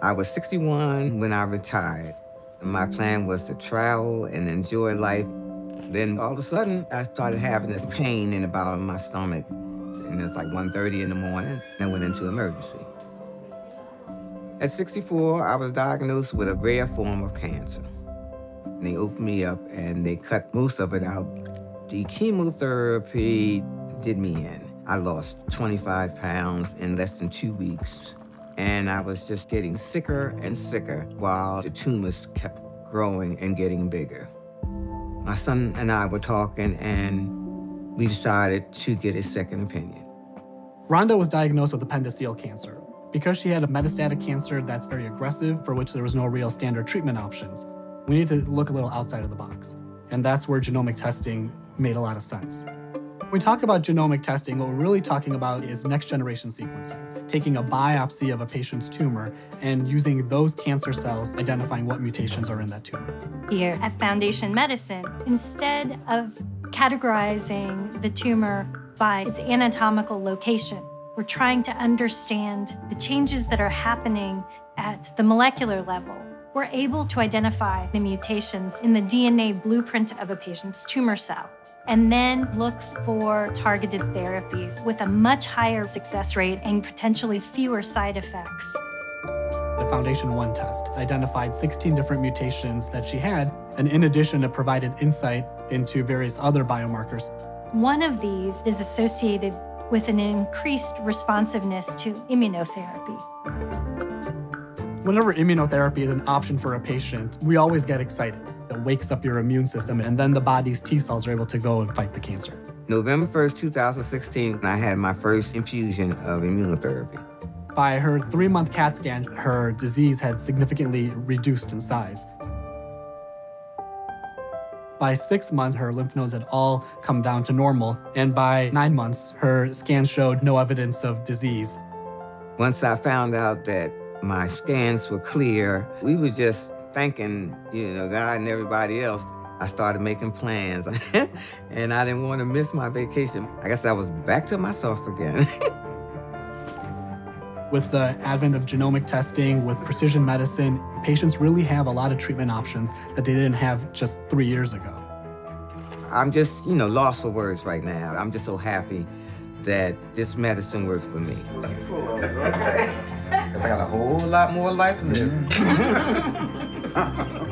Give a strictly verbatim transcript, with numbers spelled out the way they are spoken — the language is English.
I was sixty-one when I retired. My plan was to travel and enjoy life. Then all of a sudden, I started having this pain in the bottom of my stomach. And it was like one thirty in the morning, and I went into emergency. At sixty-four, I was diagnosed with a rare form of cancer. And they opened me up and they cut most of it out. The chemotherapy did me in. I lost twenty-five pounds in less than two weeks. And I was just getting sicker and sicker while the tumors kept growing and getting bigger. My son and I were talking, and we decided to get a second opinion. Rhonda was diagnosed with appendiceal cancer. Because she had a metastatic cancer that's very aggressive, for which there was no real standard treatment options, we need to look a little outside of the box. And that's where genomic testing made a lot of sense. When we talk about genomic testing, what we're really talking about is next-generation sequencing, taking a biopsy of a patient's tumor and using those cancer cells, identifying what mutations are in that tumor. Here at Foundation Medicine, instead of categorizing the tumor by its anatomical location, we're trying to understand the changes that are happening at the molecular level. We're able to identify the mutations in the D N A blueprint of a patient's tumor cell, and then look for targeted therapies with a much higher success rate and potentially fewer side effects. The Foundation One test identified sixteen different mutations that she had, and in addition, it provided insight into various other biomarkers. One of these is associated with an increased responsiveness to immunotherapy. Whenever immunotherapy is an option for a patient, we always get excited. It wakes up your immune system, and then the body's T cells are able to go and fight the cancer. November first, two thousand sixteen, I had my first infusion of immunotherapy. By her three-month CAT scan, her disease had significantly reduced in size. By six months, her lymph nodes had all come down to normal, and by nine months, her scans showed no evidence of disease. Once I found out that my scans were clear, we were just thanking, you know, God and everybody else. I started making plans, and I didn't want to miss my vacation. I guess I was back to myself again. With the advent of genomic testing, with precision medicine, patients really have a lot of treatment options that they didn't have just three years ago. I'm just, you know, lost for words right now. I'm just so happy that this medicine worked for me. I got a whole lot more life to live.